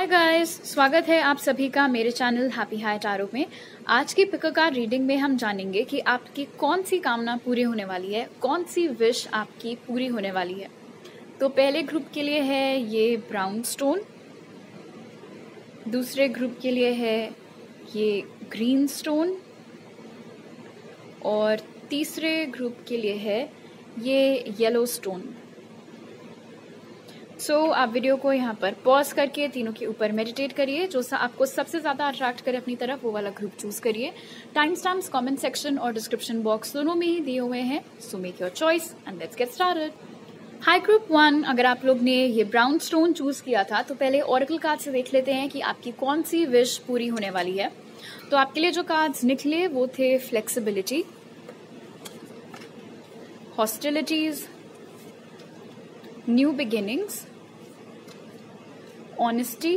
Hi guys, स्वागत है आप सभी का मेरे चैनल हैप्पी हाई टैरो में। आज की पिक अ कार्ड रीडिंग में हम जानेंगे कि आपकी कौन सी कामना पूरी होने वाली है, कौन सी विश आपकी पूरी होने वाली है। तो पहले ग्रुप के लिए है ये ब्राउन स्टोन, दूसरे ग्रुप के लिए है ये ग्रीन स्टोन और तीसरे ग्रुप के लिए है ये येलो स्टोन। आप वीडियो को यहाँ पर पॉज करके तीनों के ऊपर मेडिटेट करिए। जो आपको सबसे ज्यादा अट्रैक्ट करे अपनी तरफ वो वाला ग्रुप चूज करिए। टाइम स्टैम्प्स कमेंट सेक्शन और डिस्क्रिप्शन बॉक्स दोनों में ही दिए हुए हैं। So make your choice and let's get started. Hi group 1, अगर आप लोग ने ये ब्राउन स्टोन चूज किया था तो पहले ऑरेकल कार्ड से देख लेते हैं कि आपकी कौन सी विश पूरी होने वाली है। तो आपके लिए जो कार्ड्स निकले वो थे flexibility, hostilities, new beginnings, honesty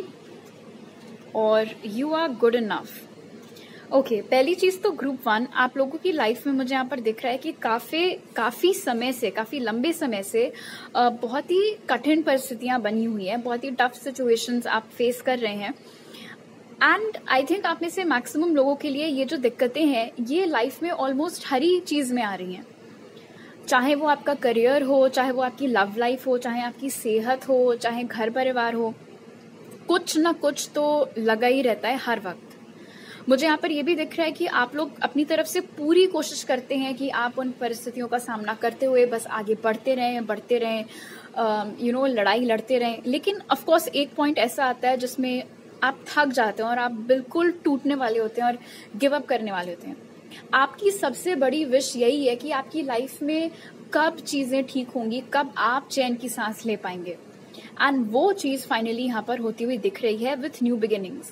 और you are good enough. Okay, पहली चीज तो ग्रुप 1 आप लोगों की लाइफ में मुझे यहाँ पर दिख रहा है कि काफी समय से, काफी लंबे समय से बहुत ही कठिन परिस्थितियां बनी हुई हैं, बहुत ही टफ सिचुएशंस आप फेस कर रहे हैं। एंड आई थिंक आप में से मैक्सिमम लोगों के लिए ये जो दिक्कतें हैं ये लाइफ में ऑलमोस्ट हर ही चीज में आ रही हैं। चाहे वो आपका करियर हो, चाहे वो आपकी लव लाइफ हो, चाहे आपकी सेहत हो, चाहे घर परिवार हो, कुछ ना कुछ तो लगा ही रहता है हर वक्त। मुझे यहाँ पर ये भी दिख रहा है कि आप लोग अपनी तरफ से पूरी कोशिश करते हैं कि आप उन परिस्थितियों का सामना करते हुए बस आगे बढ़ते रहें, लड़ाई लड़ते रहें। लेकिन ऑफ कोर्स एक पॉइंट ऐसा आता है जिसमें आप थक जाते हैं और आप बिल्कुल टूटने वाले होते हैं और गिव अप करने वाले होते हैं। आपकी सबसे बड़ी विश यही है कि आपकी लाइफ में कब चीजें ठीक होंगी, कब आप चैन की सांस ले पाएंगे। एंड वो चीज फाइनली यहाँ पर होती हुई दिख रही है विथ न्यू बिगिनिंग्स।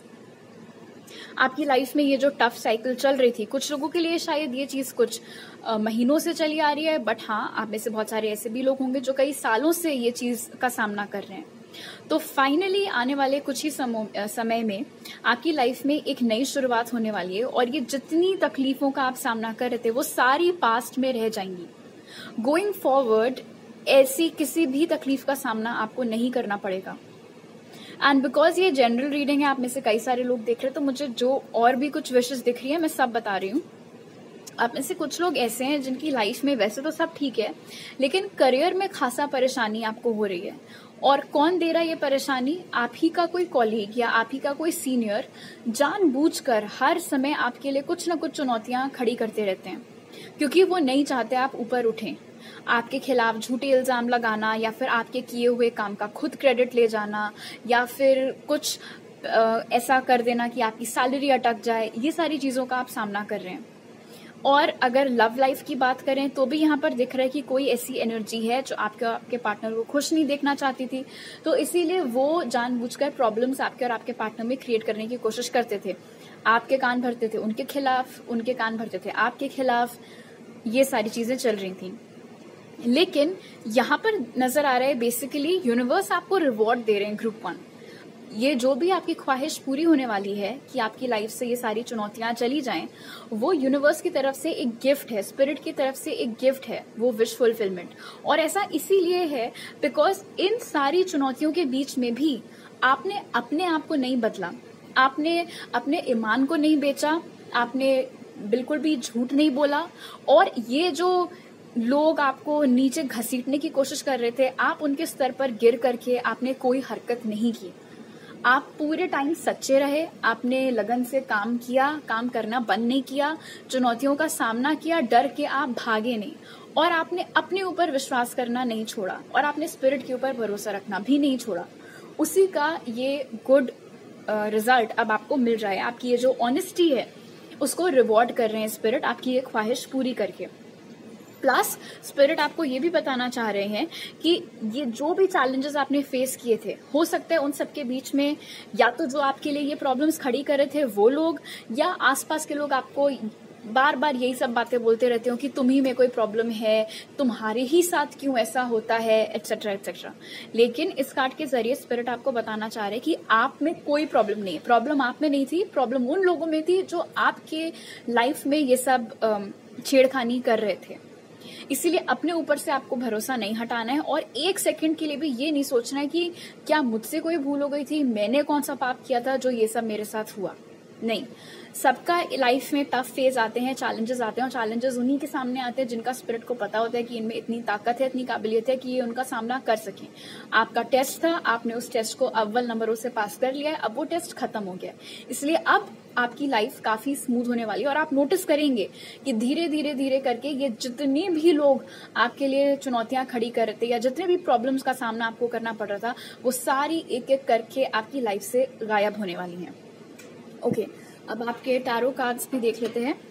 आपकी लाइफ में ये जो टफ साइकिल चल रही थी, कुछ लोगों के लिए शायद ये चीज कुछ महीनों से चली आ रही है, बट हाँ, आप में से बहुत सारे ऐसे भी लोग होंगे जो कई सालों से ये चीज का सामना कर रहे हैं। तो फाइनली आने वाले कुछ ही समय में आपकी लाइफ में एक नई शुरुआत होने वाली है और ये जितनी तकलीफों का आप सामना कर रहे थे वो सारी पास्ट में रह जाएंगी। गोइंग फॉरवर्ड ऐसी किसी भी तकलीफ का सामना आपको नहीं करना पड़ेगा। एंड बिकॉज ये जनरल रीडिंग है, आप में से कई सारे लोग देख रहे हैं, तो मुझे जो और भी कुछ विशेष दिख रही है मैं सब बता रही हूँ। आप में से कुछ लोग ऐसे हैं जिनकी लाइफ में वैसे तो सब ठीक है, लेकिन करियर में खासा परेशानी आपको हो रही है। और कौन दे रहा है ये परेशानी? आप ही का कोई कॉलीग या आप ही का कोई सीनियर जानबूझकर हर समय आपके लिए कुछ न कुछ चुनौतियां खड़ी करते रहते हैं, क्योंकि वो नहीं चाहते आप ऊपर उठें। आपके खिलाफ झूठे इल्जाम लगाना या फिर आपके किए हुए काम का खुद क्रेडिट ले जाना या फिर कुछ ऐसा कर देना कि आपकी सैलरी अटक जाए, ये सारी चीजों का आप सामना कर रहे हैं। और अगर लव लाइफ की बात करें तो भी यहाँ पर दिख रहा है कि कोई ऐसी एनर्जी है जो आपके पार्टनर को खुश नहीं देखना चाहती थी, तो इसीलिए वो जानबूझकर प्रॉब्लम्स आपके और आपके पार्टनर में क्रिएट करने की कोशिश करते थे। आपके कान भरते थे उनके खिलाफ, उनके कान भरते थे आपके खिलाफ, ये सारी चीजें चल रही थी। लेकिन यहाँ पर नजर आ रहा है बेसिकली यूनिवर्स आपको रिवॉर्ड दे रहे हैं ग्रुप 1। ये जो भी आपकी ख्वाहिश पूरी होने वाली है कि आपकी लाइफ से ये सारी चुनौतियां चली जाएं, वो यूनिवर्स की तरफ से एक गिफ्ट है, स्पिरिट की तरफ से एक गिफ्ट है, वो विश फुलफिलमेंट। और ऐसा इसीलिए है बिकॉज इन सारी चुनौतियों के बीच में भी आपने अपने आप को नहीं बदला, आपने अपने ईमान को नहीं बेचा, आपने बिल्कुल भी झूठ नहीं बोला। और ये जो लोग आपको नीचे घसीटने की कोशिश कर रहे थे, आप उनके स्तर पर गिर करके आपने कोई हरकत नहीं की। आप पूरे टाइम सच्चे रहे, आपने लगन से काम किया, काम करना बंद नहीं किया, चुनौतियों का सामना किया, डर के आप भागे नहीं, और आपने अपने ऊपर विश्वास करना नहीं छोड़ा और आपने स्पिरिट के ऊपर भरोसा रखना भी नहीं छोड़ा। उसी का ये गुड रिजल्ट अब आपको मिल रहा है। आपकी ये जो ऑनेस्टी है उसको रिवॉर्ड कर रहे हैं स्पिरिट, आपकी ये ख्वाहिश पूरी करके। प्लस स्पिरिट आपको ये भी बताना चाह रहे हैं कि ये जो भी चैलेंजेस आपने फेस किए थे, हो सकता है उन सबके बीच में या तो जो आपके लिए ये प्रॉब्लम्स खड़ी कर रहे थे वो लोग, या आसपास के लोग आपको बार बार यही सब बातें बोलते रहते हो कि तुम ही में कोई प्रॉब्लम है, तुम्हारे ही साथ क्यों ऐसा होता है, एटसेट्रा एटसेट्रा। लेकिन इस कार्ड के जरिए स्पिरिट आपको बताना चाह रहे हैं कि आप में कोई प्रॉब्लम नहीं है। प्रॉब्लम आप में नहीं थी, प्रॉब्लम उन लोगों में थी जो आपके लाइफ में ये सब छेड़खानी कर रहे थे। इसीलिए अपने ऊपर से आपको भरोसा नहीं हटाना है और एक सेकंड के लिए भी ये नहीं सोचना है कि क्या मुझसे कोई भूल हो गई थी, मैंने कौन सा पाप किया था जो ये सब मेरे साथ हुआ। नहीं, सबका लाइफ में टफ फेज आते हैं, चैलेंजेस आते हैं और चैलेंजेस उन्हीं के सामने आते हैं जिनका स्पिरिट को पता होता है कि इनमें इतनी ताकत है, इतनी काबिलियत है कि ये उनका सामना कर सकें। आपका टेस्ट था, आपने उस टेस्ट को अव्वल नंबरों से पास कर लिया है, अब वो टेस्ट खत्म हो गया, इसलिए अब आपकी लाइफ काफी स्मूथ होने वाली है। और आप नोटिस करेंगे कि धीरे धीरे धीरे करके ये जितने भी लोग आपके लिए चुनौतियां खड़ी कर रहे थे या जितने भी प्रॉब्लम्स का सामना आपको करना पड़ रहा था, वो सारी एक एक करके आपकी लाइफ से गायब होने वाली हैं। ओके, अब आपके टैरो कार्ड्स भी देख लेते हैं।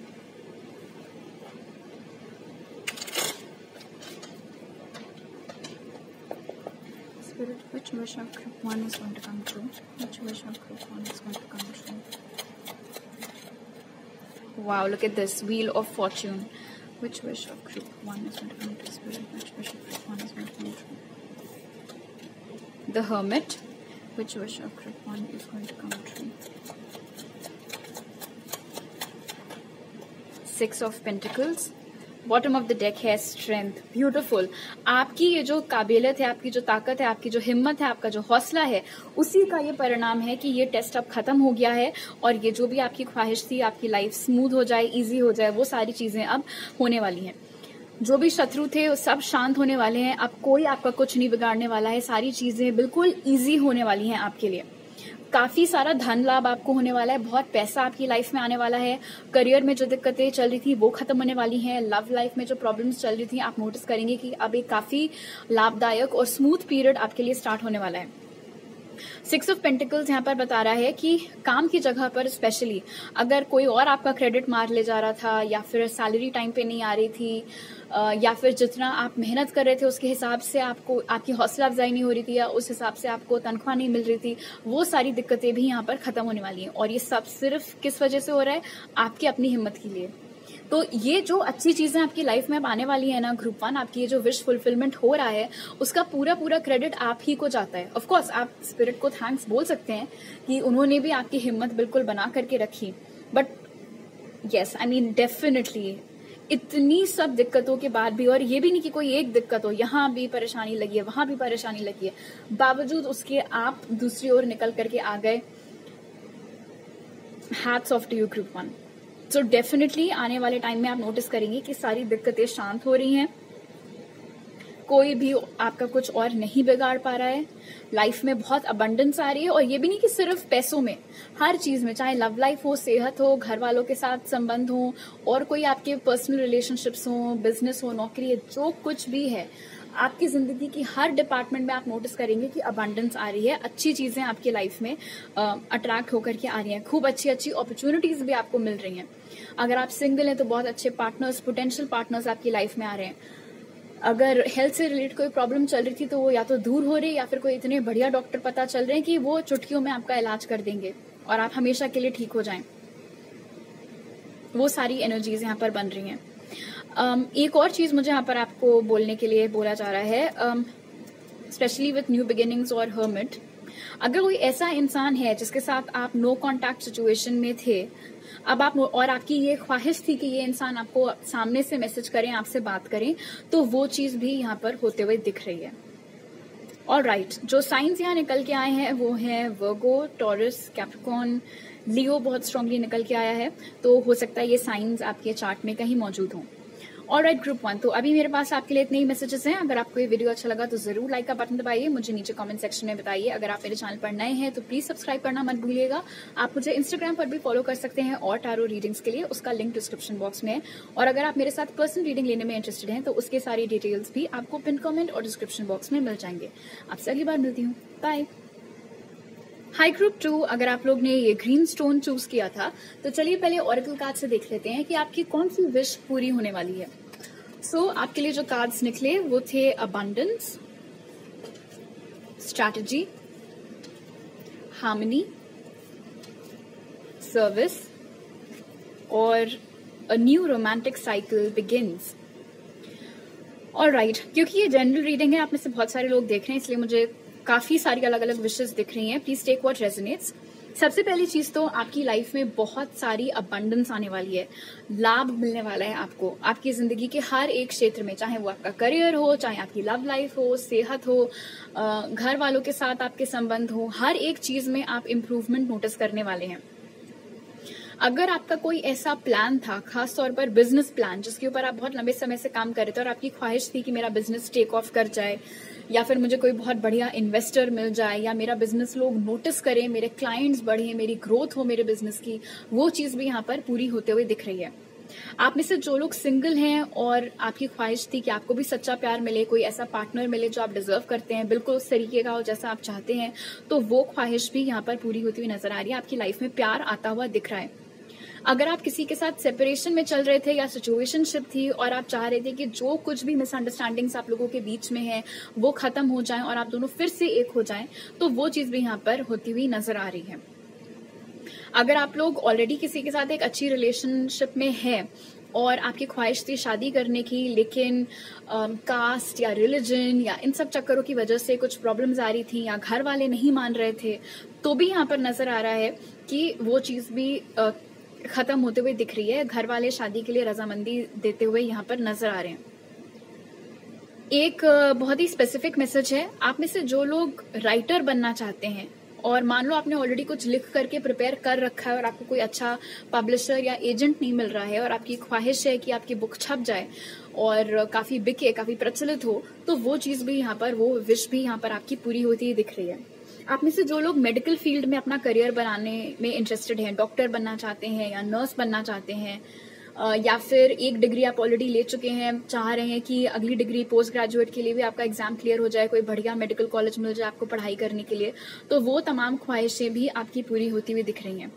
Spirit, which wish of group 1 is going to come true? Which wish of group 1 is going to come true? Wow, look at this wheel of fortune. Which wish of group 1 is going to come true? Spirit, which wish of group 1 is going to come true? The Hermit. Which wish of group 1 is going to come true? Six of Pentacles. Bottom of the deck है strength. Beautiful. आपकी ये जो काबिलियत है, आपकी जो ताकत है, आपकी जो हिम्मत है, आपका जो हौसला है, उसी का ये परिणाम है कि ये टेस्ट अब खत्म हो गया है और ये जो भी आपकी ख्वाहिश थी, आपकी लाइफ स्मूथ हो जाए, इजी हो जाए, वो सारी चीजें अब होने वाली हैं। जो भी शत्रु थे वो सब शांत होने वाले हैं। अब कोई आपका कुछ नहीं बिगाड़ने वाला है। सारी चीजें बिल्कुल ईजी होने वाली हैं आपके लिए। काफी सारा धन लाभ आपको होने वाला है, बहुत पैसा आपकी लाइफ में आने वाला है। करियर में जो दिक्कतें चल रही थी वो खत्म होने वाली हैं। लव लाइफ में जो प्रॉब्लम्स चल रही थी, आप नोटिस करेंगे कि अब एक काफी लाभदायक और स्मूथ पीरियड आपके लिए स्टार्ट होने वाला है। सिक्स ऑफ पेंटिकल्स यहाँ पर बता रहा है कि काम की जगह पर स्पेशली अगर कोई और आपका क्रेडिट मार ले जा रहा था या फिर सैलरी टाइम पे नहीं आ रही थी या फिर जितना आप मेहनत कर रहे थे उसके हिसाब से आपको आपकी हौसला अफजाई नहीं हो रही थी या उस हिसाब से आपको तनख्वाह नहीं मिल रही थी, वो सारी दिक्कतें भी यहाँ पर खत्म होने वाली हैं। और ये सब सिर्फ किस वजह से हो रहा है? आपकी अपनी हिम्मत के लिए। तो ये जो अच्छी चीजें आपकी लाइफ में अब आने वाली है ना ग्रुप 1, आपकी ये जो विश फुलफिलमेंट हो रहा है उसका पूरा पूरा क्रेडिट आप ही को जाता है। ऑफ कोर्स आप स्पिरिट को थैंक्स बोल सकते हैं कि उन्होंने भी आपकी हिम्मत बिल्कुल बना करके रखी, but yes I mean definitely इतनी सब दिक्कतों के बाद भी, और ये भी नहीं कि कोई एक दिक्कत हो, यहाँ भी परेशानी लगी है, वहां भी परेशानी लगी है, बावजूद उसके आप दूसरी ओर निकल करके आ गए। Hats off to you group 1। So definitely आने वाले टाइम में आप नोटिस करेंगे कि सारी दिक्कतें शांत हो रही हैं, कोई भी आपका कुछ और नहीं बिगाड़ पा रहा है, लाइफ में बहुत अबंडेंस आ रही है। और ये भी नहीं कि सिर्फ पैसों में, हर चीज में, चाहे लव लाइफ हो, सेहत हो, घर वालों के साथ संबंध हो, और कोई आपके पर्सनल रिलेशनशिप्स हो, बिजनेस हो, नौकरी है, जो कुछ भी है आपकी जिंदगी की हर डिपार्टमेंट में आप नोटिस करेंगे कि अबंडेंस आ रही है। अच्छी चीजें आपकी लाइफ में अट्रैक्ट होकर के आ रही हैं, खूब अच्छी अच्छी अपॉर्चुनिटीज भी आपको मिल रही हैं। अगर आप सिंगल हैं तो बहुत अच्छे पार्टनर्स, पोटेंशियल पार्टनर्स आपकी लाइफ में आ रहे हैं। अगर हेल्थ से रिलेटेड कोई प्रॉब्लम चल रही थी तो वो या तो दूर हो रही, या फिर कोई इतने बढ़िया डॉक्टर पता चल रहे हैं कि वो चुटकियों में आपका इलाज कर देंगे और आप हमेशा के लिए ठीक हो जाएं। वो सारी एनर्जीज यहाँ पर बन रही हैं। एक और चीज मुझे यहाँ पर आपको बोलने के लिए बोला जा रहा है, स्पेशली विथ न्यू बिगिनिंग्स और हर्मिट, अगर कोई ऐसा इंसान है जिसके साथ आप नो कॉन्टैक्ट सिचुएशन में थे, अब आप और आपकी ये ख्वाहिश थी कि ये इंसान आपको सामने से मैसेज करें, आपसे बात करें, तो वो चीज भी यहाँ पर होते हुए दिख रही है। ऑलराइट, जो साइंस यहाँ निकल के आए हैं वो है वर्गो, टॉरस, कैप्रिकॉर्न, लियो बहुत स्ट्रांगली निकल के आया है, तो हो सकता है ये साइंस आपके चार्ट में कहीं मौजूद हों। ऑलराइट ग्रुप 1, तो अभी मेरे पास आपके लिए इतने ही मैसेजेस हैं। अगर आपको ये वीडियो अच्छा लगा तो जरूर लाइक का बटन दबाइए, मुझे नीचे कमेंट सेक्शन में बताइए। अगर आप मेरे चैनल पर नए हैं तो प्लीज सब्सक्राइब करना मत भूलिएगा। आप मुझे इंस्टाग्राम पर भी फॉलो कर सकते हैं और टैरो रीडिंग्स के लिए, उसका लिंक डिस्क्रिप्शन बॉक्स में है। और अगर आप मेरे साथ पर्सनल रीडिंग लेने में इंटरेस्टेड हैं तो उसके सारी डिटेल्स भी आपको पिन कमेंट और डिस्क्रिप्शन बॉक्स में मिल जाएंगे। आपसे अगली बार मिलती हूँ, बाय। हाई ग्रुप 2, अगर आप लोग ने ये ग्रीन स्टोन चूज किया था तो चलिए पहले ऑरेकल कार्ड से देख लेते हैं कि आपकी कौन सी विश पूरी होने वाली है। सो आपके लिए जो कार्ड्स निकले वो थे अबंडेंस, स्ट्रैटेजी, हार्मनी, सर्विस और a new romantic cycle begins. Alright, क्योंकि ये जनरल रीडिंग है, आप में से बहुत सारे लोग देख रहे हैं, इसलिए मुझे काफी सारी अलग अलग विशेस दिख रही हैं। Please take what resonates. सबसे पहली चीज तो आपकी लाइफ में बहुत सारी अबंडेंस आने वाली है, लाभ मिलने वाला है आपको आपकी जिंदगी के हर एक क्षेत्र में, चाहे वो आपका करियर हो, चाहे आपकी लव लाइफ हो, सेहत हो, घर वालों के साथ आपके संबंध हो, हर एक चीज में आप इम्प्रूवमेंट नोटिस करने वाले हैं। अगर आपका कोई ऐसा प्लान था, खास तौर पर बिजनेस प्लान, जिसके ऊपर आप बहुत लंबे समय से काम कर रहे थे और आपकी ख्वाहिश थी कि मेरा बिजनेस टेक ऑफ कर जाए, या फिर मुझे कोई बहुत बढ़िया इन्वेस्टर मिल जाए, या मेरा बिजनेस लोग नोटिस करें, मेरे क्लाइंट्स बढ़े, मेरी ग्रोथ हो मेरे बिजनेस की, वो चीज भी यहाँ पर पूरी होते हुए दिख रही है। आप में से जो लोग सिंगल हैं और आपकी ख्वाहिश थी कि आपको भी सच्चा प्यार मिले, कोई ऐसा पार्टनर मिले जो आप डिजर्व करते हैं, बिल्कुल उस तरीके का हो जैसा आप चाहते हैं, तो वो ख्वाहिश भी यहाँ पर पूरी होती हुई नजर आ रही है। आपकी लाइफ में प्यार आता हुआ दिख रहा है। अगर आप किसी के साथ सेपरेशन में चल रहे थे या सिचुएशनशिप थी और आप चाह रहे थे कि जो कुछ भी मिसअंडरस्टैंडिंग्स आप लोगों के बीच में है वो खत्म हो जाएं और आप दोनों फिर से एक हो जाएं, तो वो चीज भी यहाँ पर होती हुई नजर आ रही है। अगर आप लोग ऑलरेडी किसी के साथ एक अच्छी रिलेशनशिप में है और आपकी ख्वाहिश थी शादी करने की, लेकिन कास्ट या रिलीजन या इन सब चक्करों की वजह से कुछ प्रॉब्लम्स आ रही थी या घर वाले नहीं मान रहे थे, तो भी यहाँ पर नजर आ रहा है कि वो चीज भी खत्म होते हुए दिख रही है। घर वाले शादी के लिए रजामंदी देते हुए यहाँ पर नजर आ रहे हैं। एक बहुत ही स्पेसिफिक मैसेज है, आप में से जो लोग राइटर बनना चाहते हैं और मान लो आपने ऑलरेडी कुछ लिख करके प्रिपेयर कर रखा है और आपको कोई अच्छा पब्लिशर या एजेंट नहीं मिल रहा है और आपकी ख्वाहिश है कि आपकी बुक छप जाए और काफी बिके, काफी प्रचलित हो, तो वो चीज भी यहाँ पर, वो विश भी यहाँ पर आपकी पूरी होती ही दिख रही है। आप में से जो लोग मेडिकल फील्ड में अपना करियर बनाने में इंटरेस्टेड हैं, डॉक्टर बनना चाहते हैं या नर्स बनना चाहते हैं, या फिर एक डिग्री आप ऑलरेडी ले चुके हैं, चाह रहे हैं कि अगली डिग्री पोस्ट ग्रेजुएट के लिए भी आपका एग्जाम क्लियर हो जाए, कोई बढ़िया मेडिकल कॉलेज मिल जाए आपको पढ़ाई करने के लिए, तो वो तमाम ख्वाहिशें भी आपकी पूरी होती हुई दिख रही हैं।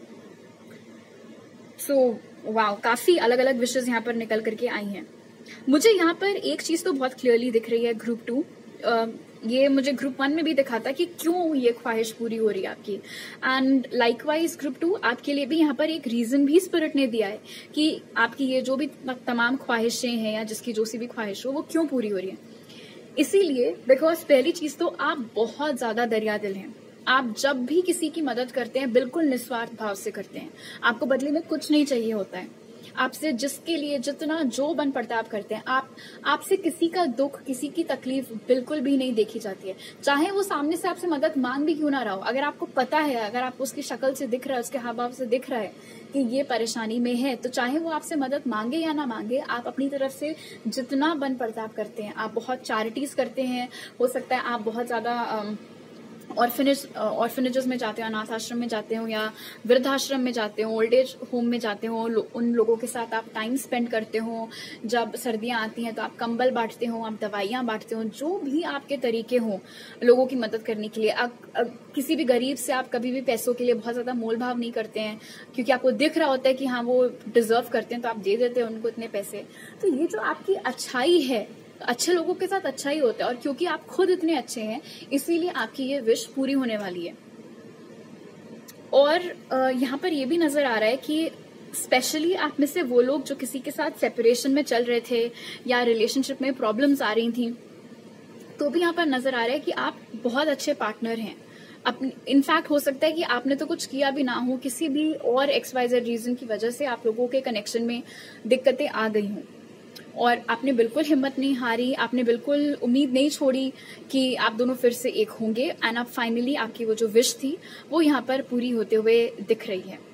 सो वाओ, काफी अलग अलग विशेष यहाँ पर निकल करके आई हैं। मुझे यहाँ पर एक चीज तो बहुत क्लियरली दिख रही है ग्रुप 2, ये मुझे ग्रुप 1 में भी दिखा था कि क्यों ये ख्वाहिश पूरी हो रही है आपकी, एंड लाइकवाइज ग्रुप 2 आपके लिए भी यहाँ पर एक रीजन भी स्पिरिट ने दिया है कि आपकी ये जो भी तमाम ख्वाहिशें हैं या जिसकी जो सी भी ख्वाहिश हो वो क्यों पूरी हो रही है। इसीलिए बिकॉज पहली चीज तो आप बहुत ज्यादा दरिया दिल हैं। आप जब भी किसी की मदद करते हैं बिल्कुल निस्वार्थ भाव से करते हैं, आपको बदले में कुछ नहीं चाहिए होता है, आपसे जिसके लिए जितना जो बन पड़ता है आप करते हैं। आपसे किसी का दुख, किसी की तकलीफ बिल्कुल भी नहीं देखी जाती है, चाहे वो सामने से आपसे मदद मांग भी क्यों ना रहा हो। अगर आपको पता है, अगर आपको उसकी शक्ल से दिख रहा है, उसके हाव भाव से दिख रहा है कि ये परेशानी में है, तो चाहे वो आपसे मदद मांगे या ना मांगे, आप अपनी तरफ से जितना बन पड़ता है आप करते हैं। आप बहुत चैरिटीज करते हैं, हो सकता है आप बहुत ज्यादा ऑर्फनेजेस में जाते हो, अनाथ आश्रम में जाते हो या वृद्धाश्रम में जाते हो, ओल्ड एज होम में जाते हो, उन लोगों के साथ आप टाइम स्पेंड करते हो। जब सर्दियां आती हैं तो आप कंबल बांटते हो, आप दवाइयां बांटते हो, जो भी आपके तरीके हो लोगों की मदद करने के लिए। किसी भी गरीब से आप कभी भी पैसों के लिए बहुत ज्यादा मोल भाव नहीं करते हैं, क्योंकि आपको दिख रहा होता है कि हाँ वो डिजर्व करते हैं, तो आप दे देते हैं उनको इतने पैसे। तो ये जो आपकी अच्छाई है, अच्छे लोगों के साथ अच्छा ही होता है, और क्योंकि आप खुद इतने अच्छे हैं इसीलिए आपकी ये विश पूरी होने वाली है। और यहाँ पर ये भी नजर आ रहा है कि स्पेशली आप में से वो लोग जो किसी के साथ सेपरेशन में चल रहे थे या रिलेशनशिप में प्रॉब्लम्स आ रही थी, तो भी यहाँ पर नजर आ रहा है कि आप बहुत अच्छे पार्टनर हैं। इनफैक्ट हो सकता है कि आपने तो कुछ किया भी ना हो, किसी भी और XYZ रीजन की वजह से आप लोगों के कनेक्शन में दिक्कतें आ गई हों, और आपने बिल्कुल हिम्मत नहीं हारी, आपने बिल्कुल उम्मीद नहीं छोड़ी कि आप दोनों फिर से एक होंगे, एंड अब फाइनली आपकी वो जो विश थी वो यहाँ पर पूरी होते हुए दिख रही है।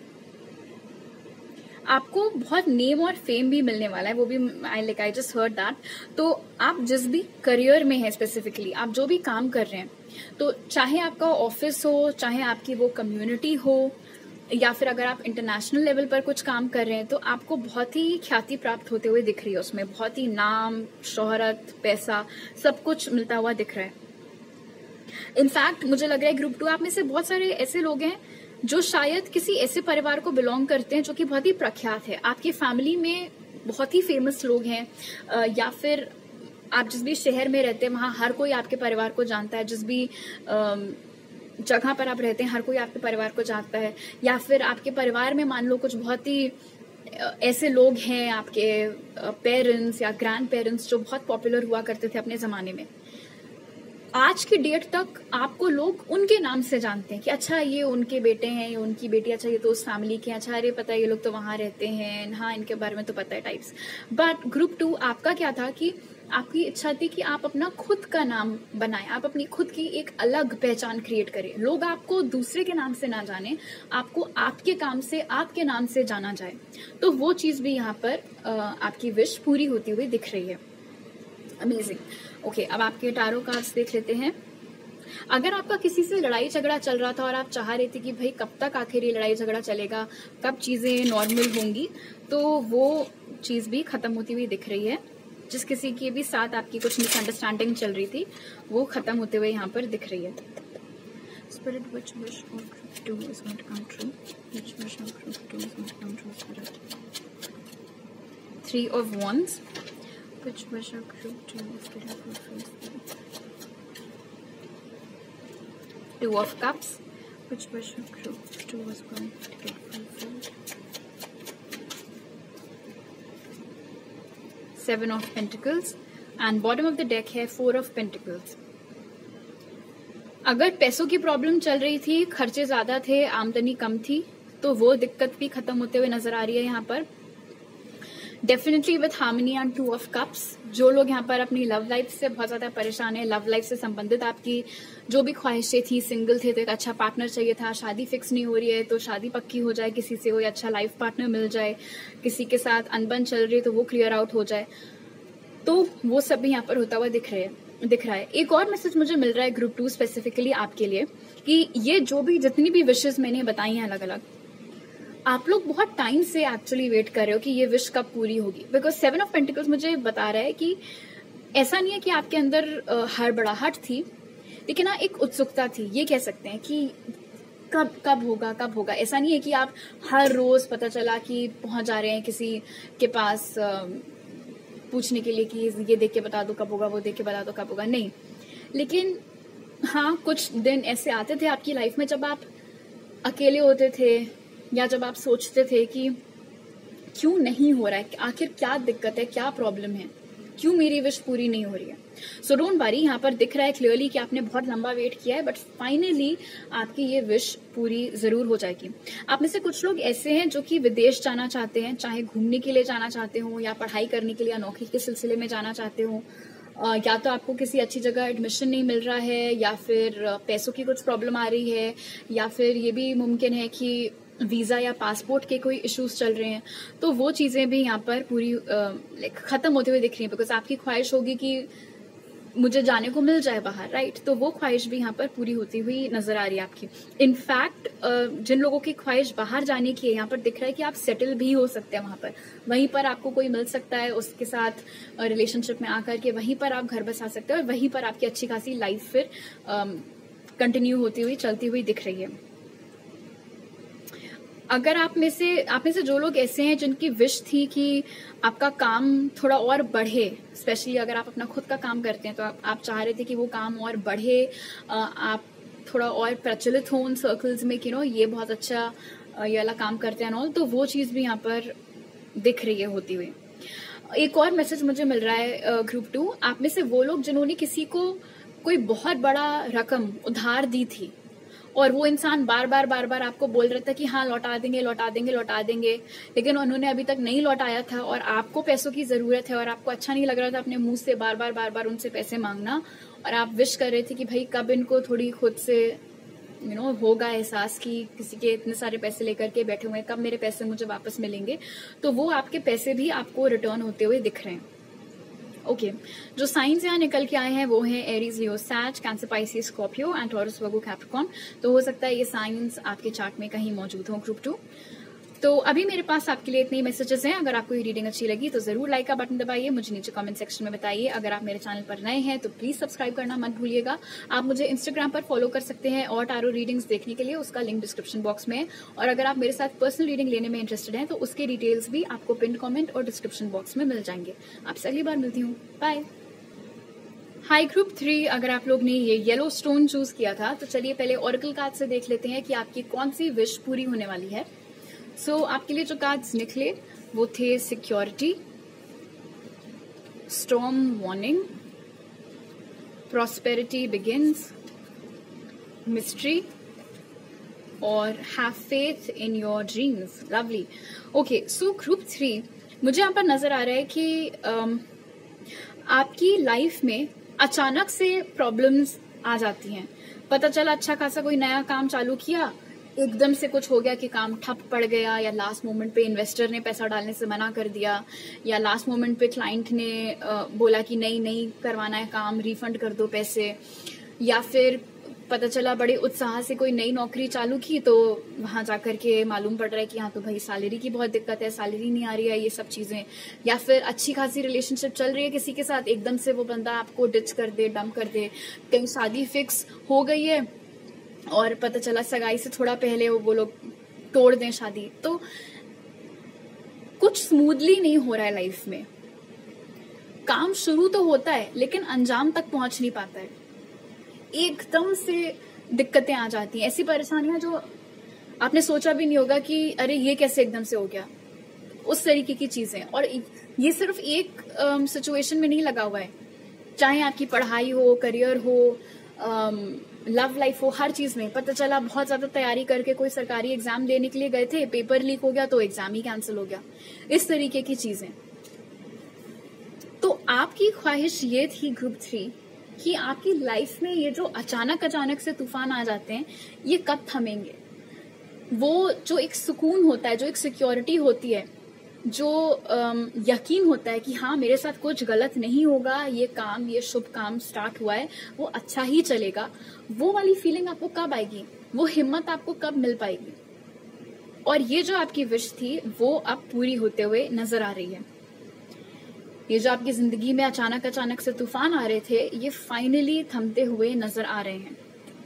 आपको बहुत नेम और फेम भी मिलने वाला है, वो भी आई जस्ट हर्ड दैट। तो आप जिस भी करियर में है, स्पेसिफिकली आप जो भी काम कर रहे हैं, तो चाहे आपका ऑफिस हो, चाहे आपकी वो कम्युनिटी हो, या फिर अगर आप इंटरनेशनल लेवल पर कुछ काम कर रहे हैं, तो आपको बहुत ही ख्याति प्राप्त होते हुए दिख रही है। उसमें बहुत ही नाम, शोहरत, पैसा सब कुछ मिलता हुआ दिख रहा है। इनफैक्ट मुझे लग रहा है ग्रुप 2 आप में से बहुत सारे ऐसे लोग हैं जो शायद किसी ऐसे परिवार को बिलोंग करते हैं जो कि बहुत ही प्रख्यात है। आपकी फैमिली में बहुत ही फेमस लोग हैं, या फिर आप जिस भी शहर में रहते हैं वहां हर कोई आपके परिवार को जानता है, जिस भी जगह पर आप रहते हैं हर कोई आपके परिवार को जानता है। या फिर आपके परिवार में मान लो कुछ बहुत ही ऐसे लोग हैं, आपके पेरेंट्स या ग्रैंड पेरेंट्स जो बहुत पॉपुलर हुआ करते थे अपने जमाने में। आज की डेट तक आपको लोग उनके नाम से जानते हैं कि अच्छा ये उनके बेटे हैं, ये उनकी बेटी, अच्छा ये तो उस फैमिली के, अच्छा अरे पता है ये लोग तो वहां रहते हैं, हाँ इनके बारे में तो पता है टाइप्स। बट ग्रुप 2 आपका क्या था कि आपकी इच्छा थी कि आप अपना खुद का नाम बनाएं, आप अपनी खुद की एक अलग पहचान क्रिएट करें, लोग आपको दूसरे के नाम से ना जाने, आपको आपके काम से, आपके नाम से जाना जाए। तो वो चीज भी यहाँ पर आपकी विश पूरी होती हुई दिख रही है। अमेजिंग। ओके, अब आपके टारो कार्ड्स देख लेते हैं। अगर आपका किसी से लड़ाई झगड़ा चल रहा था और आप चाह रहे थे कि भाई कब तक आखिर ये लड़ाई झगड़ा चलेगा, कब चीजें नॉर्मल होंगी, तो वो चीज भी खत्म होती हुई दिख रही है। जिस किसी के भी साथ आपकी कुछ मिसअंडरस्टैंडिंग चल रही थी वो खत्म होते हुए यहाँ पर दिख रही है। Spirit, which wish of group 2 is going to come true? Which wish of group 2 is going to come true, Spirit? 3 of Wands. Which wish of group 2 is going to fulfill? 2 of Cups. Which wish of group 2 is going to get fulfilled? 7 of Pentacles. And bottom of the deck है 4 of Pentacles. अगर पैसों की problem चल रही थी, खर्चे ज्यादा थे, आमदनी कम थी, तो वो दिक्कत भी खत्म होते हुए नजर आ रही है यहाँ पर। Definitely with harmony and 2 of cups. जो लोग यहाँ पर अपनी लव लाइफ से बहुत ज्यादा परेशान है, लव लाइफ से संबंधित आपकी जो भी ख्वाहिशें थी, सिंगल थे तो एक अच्छा पार्टनर चाहिए था, शादी फिक्स नहीं हो रही है तो शादी पक्की हो जाए किसी से, कोई अच्छा लाइफ पार्टनर मिल जाए, किसी के साथ अनबन चल रही है तो वो क्लियर आउट हो जाए, तो वो सब भी यहाँ पर होता हुआ दिख रहा है। एक और मैसेज मुझे मिल रहा है ग्रुप 2 स्पेसिफिकली आपके लिए कि ये जो भी जितनी भी विशेष मैंने बताई हैं अलग अलग, आप लोग बहुत टाइम से एक्चुअली वेट कर रहे हो कि ये विश कब पूरी होगी। बिकॉज 7 ऑफ पेंटिकल्स मुझे बता रहा है कि ऐसा नहीं है कि आपके अंदर हड़बड़ाहट थी, लेकिन ना एक उत्सुकता थी, ये कह सकते हैं कि कब होगा। ऐसा नहीं है कि आप हर रोज पता चला कि पहुंच जा रहे हैं किसी के पास पूछने के लिए कि ये देख के बता दो कब होगा, वो देख के बता दो कब होगा, नहीं। लेकिन हाँ, कुछ दिन ऐसे आते थे आपकी लाइफ में जब आप अकेले होते थे या जब आप सोचते थे कि क्यों नहीं हो रहा है, आखिर क्या दिक्कत है, क्या प्रॉब्लम है, क्यों मेरी विश पूरी नहीं हो रही है। सो डोंट वरी, यहाँ पर दिख रहा है क्लियरली कि आपने बहुत लंबा वेट किया है, बट फाइनली आपकी ये विश पूरी जरूर हो जाएगी। आप में से कुछ लोग ऐसे हैं जो कि विदेश जाना चाहते हैं, चाहे घूमने के लिए जाना चाहते हो या पढ़ाई करने के लिए या नौकरी के सिलसिले में जाना चाहते हो, या तो आपको किसी अच्छी जगह एडमिशन नहीं मिल रहा है, या फिर पैसों की कुछ प्रॉब्लम आ रही है, या फिर ये भी मुमकिन है कि वीजा या पासपोर्ट के कोई इश्यूज चल रहे हैं, तो वो चीजें भी यहाँ पर पूरी खत्म होते हुए दिख रही हैं। बिकॉज आपकी ख्वाहिश होगी कि मुझे जाने को मिल जाए बाहर, राइट, तो वो ख्वाहिश भी यहाँ पर पूरी होती हुई नजर आ रही है आपकी। इनफैक्ट जिन लोगों की ख्वाहिश बाहर जाने की है, यहाँ पर दिख रहा है कि आप सेटल भी हो सकते हैं वहां पर, वहीं पर आपको कोई मिल सकता है, उसके साथ रिलेशनशिप में आकर के वहीं पर आप घर बसा सकते हो और वहीं पर आपकी अच्छी खासी लाइफ फिर कंटिन्यू होती हुई चलती हुई दिख रही है। अगर आप में से जो लोग ऐसे हैं जिनकी विश थी कि आपका काम थोड़ा और बढ़े, स्पेशली अगर आप अपना खुद का काम करते हैं तो आप चाह रहे थे कि वो काम और बढ़े, आप थोड़ा और प्रचलित हो उन सर्कल्स में कि ये बहुत अच्छा ये वाला काम करते हैं ऑल, तो वो चीज भी यहाँ पर दिख रही है होती हुई। एक और मैसेज मुझे मिल रहा है ग्रुप 2, आप में से वो लोग जिन्होंने किसी को कोई बहुत बड़ा रकम उधार दी थी और वो इंसान बार बार आपको बोल रहा था कि हाँ लौटा देंगे, लेकिन उन्होंने अभी तक नहीं लौटाया था और आपको पैसों की जरूरत है और आपको अच्छा नहीं लग रहा था अपने मुंह से बार बार उनसे पैसे मांगना, और आप विश कर रहे थे कि भाई कब इनको थोड़ी खुद से होगा एहसास कि किसी के इतने सारे पैसे लेकर के बैठे हुए हैं, कब मेरे पैसे मुझे वापस मिलेंगे, तो वो आपके पैसे भी आपको रिटर्न होते हुए दिख रहे हैं। ओके, जो साइंस यहाँ निकल के आए हैं वो हैं Aries, Leo, Sag, Cancer, Pisces, Scorpio and Taurus, Virgo, Capricorn. तो हो सकता है ये साइंस आपके चार्ट में कहीं मौजूद हो ग्रुप 2। तो अभी मेरे पास आपके लिए इतने ही मैसेजेस हैं। अगर आपको ये रीडिंग अच्छी लगी तो जरूर लाइक का बटन दबाइए, मुझे नीचे कमेंट सेक्शन में बताइए। अगर आप मेरे चैनल पर नए हैं तो प्लीज सब्सक्राइब करना मत भूलिएगा। आप मुझे इंस्टाग्राम पर फॉलो कर सकते हैं और टारो रीडिंग्स देखने के लिए, उसका लिंक डिस्क्रिप्शन बॉक्स में है। और अगर आप मेरे साथ पर्सनल रीडिंग लेने में इंटरेस्टेड हैं तो उसके डिटेल्स भी आपको पिन कमेंट और डिस्क्रिप्शन बॉक्स में मिल जाएंगे। आपसे अगली बार मिलती हूँ, बाय। हाई ग्रुप 3, अगर आप लोग ने ये येलो स्टोन चूज किया था तो चलिए पहले ऑरेकल कार्ड से देख लेते हैं कि आपकी कौन सी विश पूरी होने वाली है। सो आपके लिए जो कार्ड्स निकले वो थे security, storm warning, prosperity begins, mystery और have faith in your dreams. Lovely. Okay, so group 3 मुझे यहाँ पर नजर आ रहा है कि आपकी लाइफ में अचानक से प्रॉब्लम्स आ जाती हैं। पता चला अच्छा खासा कोई नया काम चालू किया, एकदम से कुछ हो गया कि काम ठप पड़ गया, या लास्ट मोमेंट पे इन्वेस्टर ने पैसा डालने से मना कर दिया, या लास्ट मोमेंट पे क्लाइंट ने बोला कि नहीं करवाना है काम, रिफंड कर दो पैसे, या फिर पता चला बड़े उत्साह से कोई नई नौकरी चालू की तो वहां जाकर के मालूम पड़ रहा है कि हाँ तो भाई सैलरी की बहुत दिक्कत है, सैलरी नहीं आ रही है, ये सब चीजें। या फिर अच्छी खासी रिलेशनशिप चल रही है किसी के साथ, एकदम से वो बंदा आपको डिच कर दे, डंप कर दे। कहीं शादी फिक्स हो गई है और पता चला सगाई से थोड़ा पहले वो लोग तोड़ दें शादी। तो कुछ स्मूथली नहीं हो रहा है लाइफ में। काम शुरू तो होता है लेकिन अंजाम तक पहुंच नहीं पाता है, एकदम से दिक्कतें आ जाती हैं, ऐसी परेशानियां जो आपने सोचा भी नहीं होगा कि अरे ये कैसे एकदम से हो गया, उस तरीके की चीजें। और ये सिर्फ एक सिचुएशन में नहीं लगा हुआ है, चाहे आपकी पढ़ाई हो, करियर हो, लव लाइफ हो, हर चीज में। पता चला बहुत ज्यादा तैयारी करके कोई सरकारी एग्जाम देने के लिए गए थे, पेपर लीक हो गया तो एग्जाम ही कैंसिल हो गया, इस तरीके की चीजें। तो आपकी ख्वाहिश ये थी ग्रुप 3 कि आपकी लाइफ में ये जो अचानक से तूफान आ जाते हैं ये कब थमेंगे। वो जो एक सुकून होता है, जो एक सिक्योरिटी होती है, जो यकीन होता है कि हाँ मेरे साथ कुछ गलत नहीं होगा, ये काम, ये शुभ काम स्टार्ट हुआ है वो अच्छा ही चलेगा, वो वाली फीलिंग आपको कब आएगी, वो हिम्मत आपको कब मिल पाएगी। और ये जो आपकी विश थी वो अब पूरी होते हुए नजर आ रही है। ये जो आपकी जिंदगी में अचानक से तूफान आ रहे थे ये फाइनली थमते हुए नजर आ रहे हैं।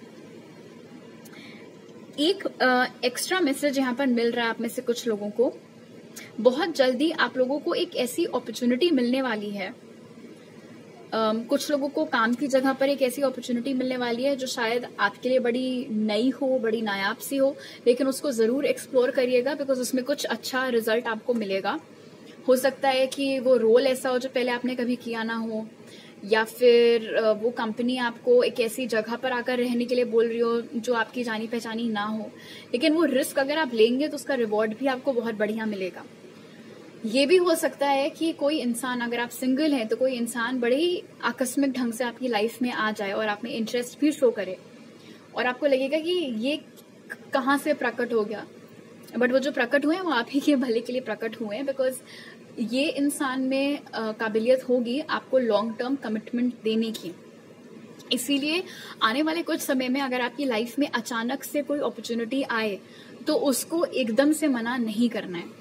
एक एक्स्ट्रा मैसेज यहाँ पर मिल रहा है आप में से कुछ लोगों को। बहुत जल्दी आप लोगों को एक ऐसी अपॉर्चुनिटी मिलने वाली है, कुछ लोगों को काम की जगह पर एक ऐसी अपॉर्चुनिटी मिलने वाली है जो शायद आपके लिए बड़ी नई हो, बड़ी नायाब सी हो, लेकिन उसको जरूर एक्सप्लोर करिएगा बिकॉज उसमें कुछ अच्छा रिजल्ट आपको मिलेगा। हो सकता है कि वो रोल ऐसा हो जो पहले आपने कभी किया ना हो, या फिर वो कंपनी आपको एक ऐसी जगह पर आकर रहने के लिए बोल रही हो जो आपकी जानी पहचानी ना हो, लेकिन वो रिस्क अगर आप लेंगे तो उसका रिवॉर्ड भी आपको बहुत बढ़िया मिलेगा। ये भी हो सकता है कि कोई इंसान, अगर आप सिंगल हैं तो कोई इंसान बड़े ही आकस्मिक ढंग से आपकी लाइफ में आ जाए और आप में इंटरेस्ट भी शो करे और आपको लगेगा कि ये कहाँ से प्रकट हो गया, बट वो जो प्रकट हुए हैं वो आप ही के भले के लिए प्रकट हुए हैं, बिकॉज ये इंसान में काबिलियत होगी आपको लॉन्ग टर्म कमिटमेंट देने की। इसीलिए आने वाले कुछ समय में अगर आपकी लाइफ में अचानक से कोई अपॉर्चुनिटी आए तो उसको एकदम से मना नहीं करना है।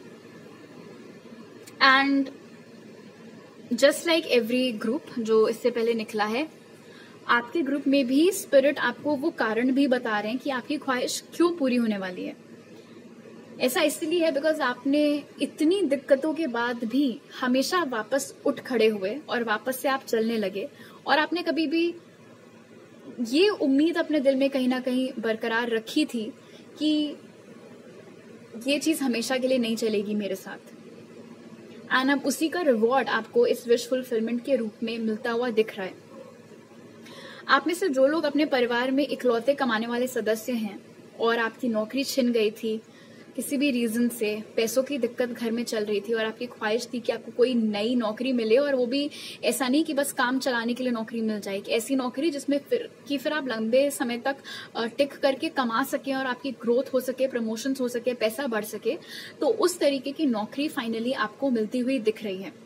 And just like every group जो इससे पहले निकला है, आपके ग्रुप में भी स्पिरिट आपको वो कारण भी बता रहे हैं कि आपकी ख्वाहिश क्यों पूरी होने वाली है। ऐसा इसलिए है बिकॉज आपने इतनी दिक्कतों के बाद भी हमेशा वापस उठ खड़े हुए और वापस से आप चलने लगे, और आपने कभी भी ये उम्मीद अपने दिल में कहीं ना कहीं बरकरार रखी थी कि ये चीज हमेशा के लिए नहीं चलेगी मेरे साथ। एंड अब उसी का रिवॉर्ड आपको इस विश फुलफिलमेंट के रूप में मिलता हुआ दिख रहा है। आप में से जो लोग अपने परिवार में इकलौते कमाने वाले सदस्य हैं और आपकी नौकरी छिन गई थी किसी भी रीजन से, पैसों की दिक्कत घर में चल रही थी और आपकी ख्वाहिश थी कि आपको कोई नई नौकरी मिले, और वो भी ऐसा नहीं कि बस काम चलाने के लिए नौकरी मिल जाएगी, ऐसी नौकरी जिसमें फिर आप लंबे समय तक टिक करके कमा सके और आपकी ग्रोथ हो सके, प्रमोशंस हो सके, पैसा बढ़ सके। तो उस तरीके की नौकरी फाइनली आपको मिलती हुई दिख रही है।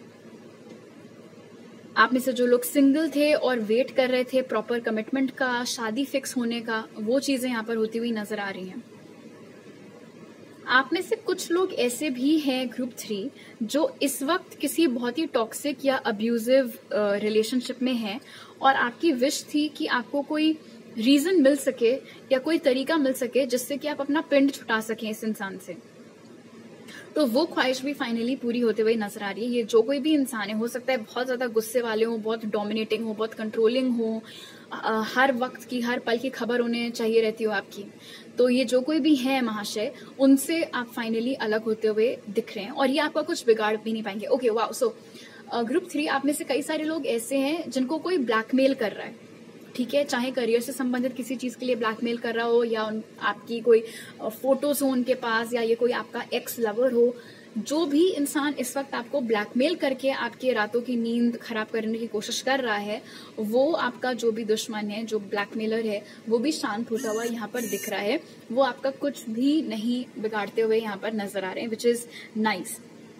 आप में से जो लोग सिंगल थे और वेट कर रहे थे प्रॉपर कमिटमेंट का, शादी फिक्स होने का, वो चीजें यहाँ पर होती हुई नजर आ रही हैं। आप में से कुछ लोग ऐसे भी हैं ग्रुप 3 जो इस वक्त किसी बहुत ही टॉक्सिक या अब्यूजिव रिलेशनशिप में हैं, और आपकी विश थी कि आपको कोई रीजन मिल सके या कोई तरीका मिल सके जिससे कि आप अपना पिंड छुटा सकें इस इंसान से। तो वो ख्वाहिश भी फाइनली पूरी होते हुए नजर आ रही है। ये जो कोई भी इंसान है, हो सकता है बहुत ज्यादा गुस्से वाले हो, बहुत डोमिनेटिंग हो, बहुत कंट्रोलिंग हो, हर वक्त की हर पल की खबर उन्हें चाहिए रहती हो आपकी। तो ये जो कोई भी है महाशय, उनसे आप फाइनली अलग होते हुए दिख रहे हैं और ये आपका कुछ बिगाड़ भी नहीं पाएंगे। Okay wow. सो ग्रुप 3 आप में से कई सारे लोग ऐसे हैं जिनको कोई ब्लैकमेल कर रहा है, ठीक है, चाहे करियर से संबंधित किसी चीज के लिए ब्लैकमेल कर रहा हो, या आपकी कोई फोटोज हो उनके पास, या ये कोई आपका एक्स लवर हो। जो भी इंसान इस वक्त आपको ब्लैकमेल करके आपके रातों की नींद खराब करने की कोशिश कर रहा है, वो आपका जो भी दुश्मन है, जो ब्लैकमेलर है, वो भी शांत होता हुआ यहाँ पर दिख रहा है। वो आपका कुछ भी नहीं बिगाड़ते हुए यहाँ पर नजर आ रहे हैं, विच इज नाइस।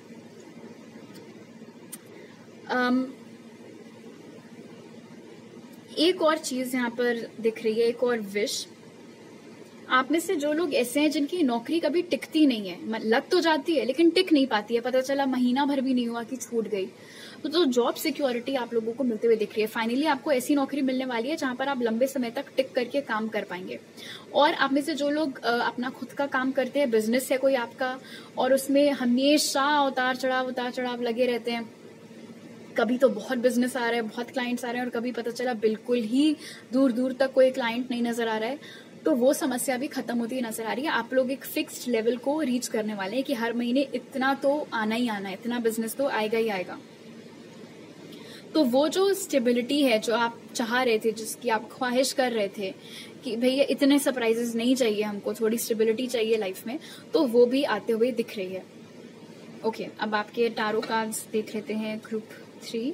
एक और चीज यहाँ पर दिख रही है, एक और विश। आप में से जो लोग ऐसे हैं जिनकी नौकरी कभी टिकती नहीं है, लग तो जाती है लेकिन टिक नहीं पाती है, पता चला महीना भर भी नहीं हुआ कि छूट गई, तो जॉब सिक्योरिटी आप लोगों को मिलते हुए दिख रही है। फाइनली आपको ऐसी नौकरी मिलने वाली है जहां पर आप लंबे समय तक टिक करके काम कर पाएंगे। और आप में से जो लोग अपना खुद का काम करते हैं, बिजनेस है कोई आपका, और उसमें हमेशा उतार चढ़ाव लगे रहते हैं, कभी तो बहुत बिजनेस आ रहा है, बहुत क्लाइंट्स आ रहे हैं, और कभी पता चला बिल्कुल ही दूर दूर तक कोई क्लाइंट नहीं नजर आ रहा है, तो वो समस्या भी खत्म होती नजर आ रही है। आप लोग एक फिक्स्ड लेवल को रीच करने वाले हैं कि हर महीने इतना तो आना ही आना है, इतना बिजनेस तो आएगा ही आएगा। तो वो जो स्टेबिलिटी है जो आप चाह रहे थे, जिसकी आप ख्वाहिश कर रहे थे कि भैया इतने सरप्राइजेस नहीं चाहिए हमको, थोड़ी स्टेबिलिटी चाहिए लाइफ में, तो वो भी आते हुए दिख रही है। ओके, अब आपके टारो कार्ड्स देख लेते हैं group 3।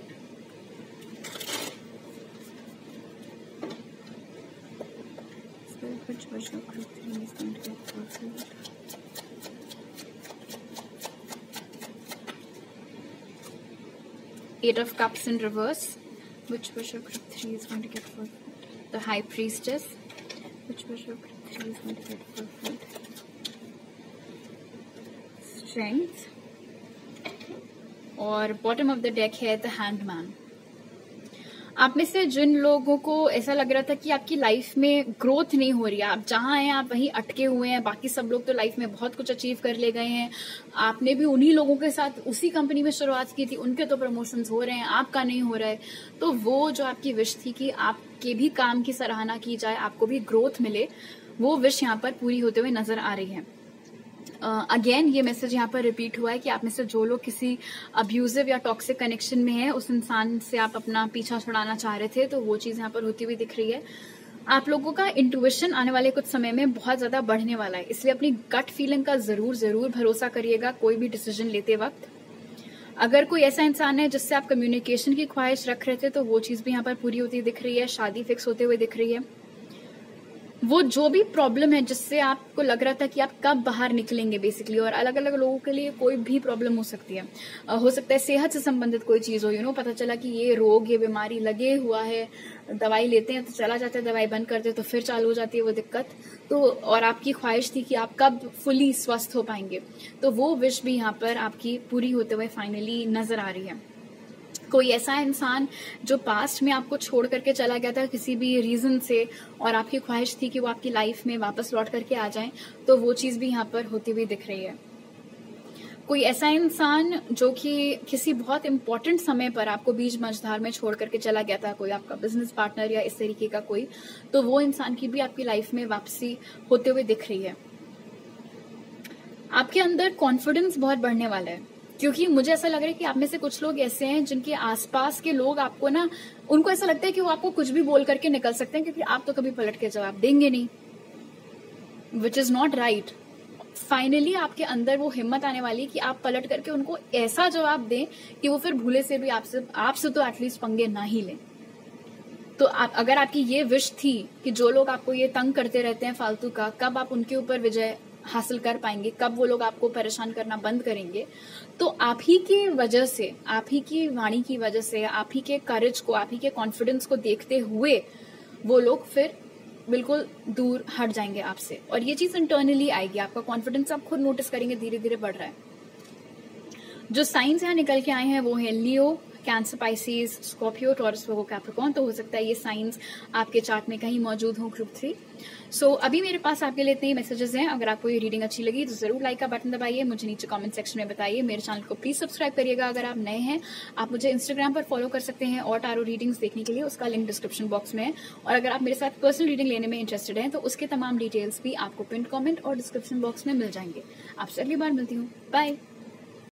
Which version of group 3 is going to get fulfilled? Eight of Cups in reverse. Which version of group 3 is going to get fulfilled? The High Priestess. Which version of group 3 is going to get fulfilled? Strength. और bottom of the deck है the Hangman. आप में से जिन लोगों को ऐसा लग रहा था कि आपकी लाइफ में ग्रोथ नहीं हो रही है, आप जहां हैं आप वहीं अटके हुए हैं, बाकी सब लोग तो लाइफ में बहुत कुछ अचीव कर ले गए हैं, आपने भी उन्हीं लोगों के साथ उसी कंपनी में शुरुआत की थी, उनके तो प्रमोशंस हो रहे हैं, आपका नहीं हो रहा है, तो वो जो आपकी विश थी कि आपके भी काम की सराहना की जाए, आपको भी ग्रोथ मिले, वो विश यहाँ पर पूरी होते हुए नजर आ रही है। अगेन ये मैसेज यहाँ पर रिपीट हुआ है कि आप में से जो लोग किसी अब्यूजिव या टॉक्सिक कनेक्शन में है, उस इंसान से आप अपना पीछा छुड़ाना चाह रहे थे, तो वो चीज यहाँ पर होती हुई दिख रही है। आप लोगों का इंट्यूशन आने वाले कुछ समय में बहुत ज्यादा बढ़ने वाला है, इसलिए अपनी गट फीलिंग का जरूर भरोसा करिएगा कोई भी डिसीजन लेते वक्त। अगर कोई ऐसा इंसान है जिससे आप कम्युनिकेशन की ख्वाहिश रख रहे थे, तो वो चीज भी यहाँ पर पूरी होती दिख रही है, शादी फिक्स होते हुए दिख रही है। वो जो भी प्रॉब्लम है जिससे आपको लग रहा था कि आप कब बाहर निकलेंगे बेसिकली, और अलग अलग लोगों के लिए कोई भी प्रॉब्लम हो सकती है, हो सकता है सेहत से संबंधित कोई चीज हो, पता चला कि ये रोग, ये बीमारी लगे हुआ है, दवाई लेते हैं तो चला जाता है, दवाई बंद करते हैं तो फिर चालू हो जाती है वो दिक्कत, तो और आपकी ख्वाहिश थी कि आप कब फुली स्वस्थ हो पाएंगे, तो वो विश भी यहाँ पर आपकी पूरी होते हुए फाइनली नजर आ रही है। कोई ऐसा इंसान जो पास्ट में आपको छोड़ करके चला गया था किसी भी रीजन से, और आपकी ख्वाहिश थी कि वो आपकी लाइफ में वापस लौट करके आ जाएं, तो वो चीज भी यहाँ पर होती हुई दिख रही है। कोई ऐसा इंसान जो कि किसी बहुत इंपॉर्टेंट समय पर आपको बीच मझधार में छोड़ करके चला गया था, कोई आपका बिजनेस पार्टनर या इस तरीके का कोई, तो वो इंसान की भी आपकी लाइफ में वापसी होते हुए दिख रही है। आपके अंदर कॉन्फिडेंस बहुत बढ़ने वाला है, क्योंकि मुझे ऐसा लग रहा है कि आप में से कुछ लोग ऐसे हैं जिनके आसपास के लोग आपको ना, उनको ऐसा लगता है कि वो आपको कुछ भी बोल करके निकल सकते हैं, क्योंकि आप तो कभी पलट के जवाब देंगे नहीं, which is not right. Finally आपके अंदर वो हिम्मत आने वाली कि आप पलट करके उनको ऐसा जवाब दें कि वो फिर भूले से भी आपसे तो एटलीस्ट पंगे ना ही लें। तो अगर आपकी ये विश थी कि जो लोग आपको ये तंग करते रहते हैं फालतू का, कब आप उनके ऊपर विजय हासिल कर पाएंगे, कब वो लोग आपको परेशान करना बंद करेंगे, तो आप ही की वजह से, आप ही की वाणी की वजह से, आप ही के करेज को, आप ही के कॉन्फिडेंस को देखते हुए वो लोग फिर बिल्कुल दूर हट जाएंगे आपसे, और ये चीज इंटरनली आएगी, आपका कॉन्फिडेंस आप खुद नोटिस करेंगे धीरे धीरे बढ़ रहा है। जो साइंस यहाँ निकल के आए हैं वो है Leo, Cancer, Pisces, Scorpio, Taurus, Virgo, Capricorn, तो हो सकता है ये साइंस आपके चार्ट में कहीं मौजूद हो ग्रुप 3। सो अभी मेरे पास आपके लिए इतने ही मैसेजेस हैं। अगर आपको ये रीडिंग अच्छी लगी तो जरूर लाइक का बटन दबाइए, मुझे नीचे कमेंट सेक्शन में बताइए, मेरे चैनल को प्लीज सब्सक्राइब करिएगा। अगर आप नए हैं, आप मुझे इंस्टाग्राम पर फॉलो कर सकते हैं और टारो रीडिंग्स देखने के लिए उसका लिंक डिस्क्रिप्शन बॉक्स में है। और अगर आप मेरे साथ पर्सनल रीडिंग लेने में इंटरेस्टेड हैं तो उसके तमाम डिटेल्स भी आपको पिन कमेंट और डिस्क्रिप्शन बॉक्स में मिल जाएंगे। आपसे अगली बार मिलती हूँ, बाय।